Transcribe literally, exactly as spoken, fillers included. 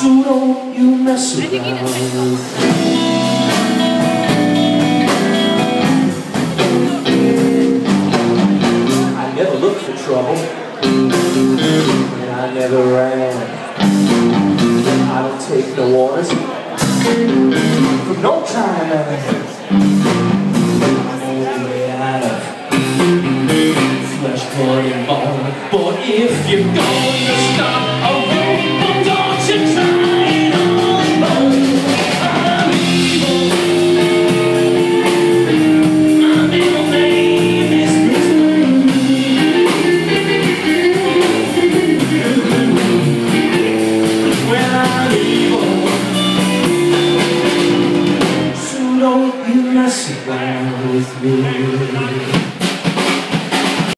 so don't you mess around. I never looked for trouble, and I never ran. I don't take no orders from no time, man. I'm only out of flesh, blood, and bone. But if you're gonna stop